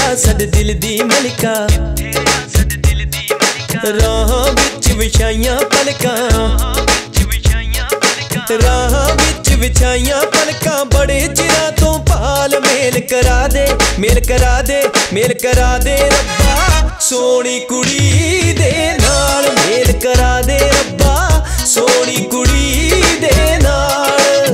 साडे दिल दी मलिका, राह विच विछाइयां पलकां, राह विच विछाइयां पलकां। बड़े चिरां तो पाल मेल करा दे, मेल करा दे, मेल करा दे रब्बा। सोनी कुड़ी दे नाल मेल करा दे रब्बा, सोनी कुड़ी दे नाल।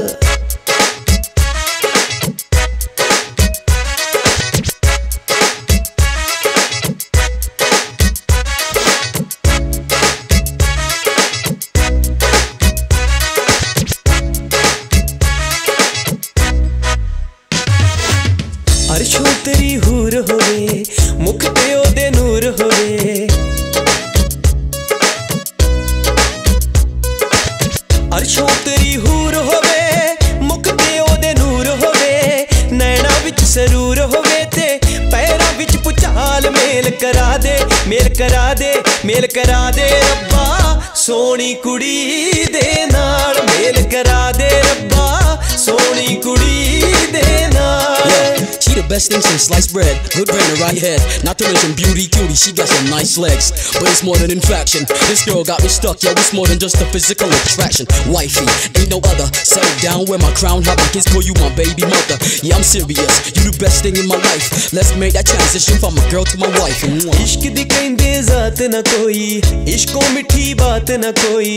अर्शों तेरी हूर होवे, मुख ते ओदे नूर होवे। अर्शों तेरी हूर होवे, मुख ते ओदे नूर होवे। नैना विच सरूर होवे ते पैरां विच भुचाल। मेल करा दे, मेल करा दे, मेल करा दे रब्बा। सोनी कुड़ी दे नाल मेल करा दे रब्बा, सोनी कुड़ी दे नाल। She the best thing since sliced bread, good brain and right head. Not to mention beauty, cutie, she got some nice legs. But it's more than infection, this girl got me stuck, yo, it's more than just a physical attraction. Wifey, ain't no other, settle down, wear my crown, have my kids, call you my baby mother. Yeah, I'm serious, you the best thing in my life. Let's make that transition from a girl to my wife. इश्क दी कहंदे जात ना कोई, इश्को मिठी बात ना कोई।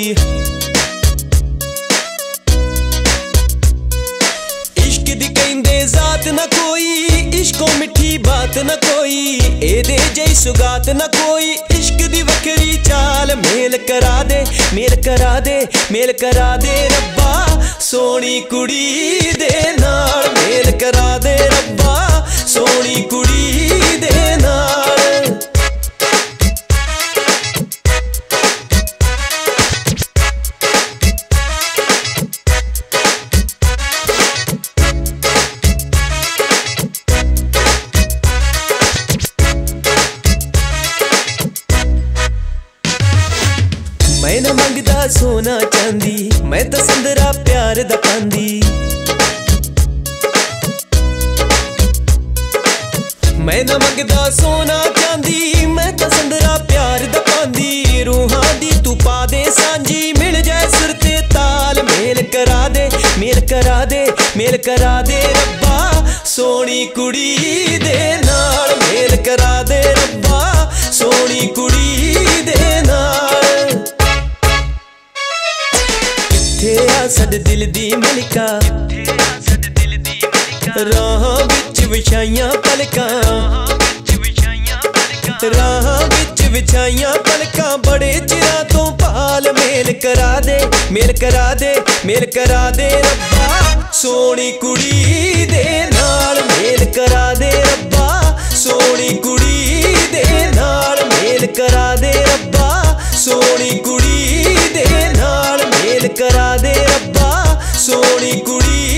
इश्क दी कहंदे जात ना कोई, इश्को मिठी बात ना कोई। एदे जई सुगात ना कोई, इश्क दी वखरी चाल। मेल करा दे, मेल करा दे, मेल करा दे रब्बा। सोनी कुड़ी दे नाल मेल करा दे रब्बा, सोनी कुड़ी दे नाल। मैं ना मंगदा सोना चांदी, मैं तो संदरा प्यार दा पांदी। मैं ना मंगदा सोना चांदी, मैं तो संदरा प्यार दा पांदी। रूहां दी तू पा दे सांझी, मिल जाए सुर ते ताल। मेल करा दे, मेल करा दे, मेल करा दे रब्बा। सोनी कुड़ी दे नाल मेल करा दे रब्बा, सोनी कुड़ी दे नाल। साडे दिल दी मलिका, राह विच विछाइयां पलकां, राह विच विछाइयां पलकां। बड़े चिरां तो पाल मेल करा दे, मेल करा दे, मेल करा दे रब्बा। सोनी कुड़ी दे नाल मेल करा दे रब्बा, सोनी कुड़ी दे नाल मेल करा दे रब्बा। सोनी कुड़ी दे नाल मेल करा दे रब्बा, सोनी कुड़ी।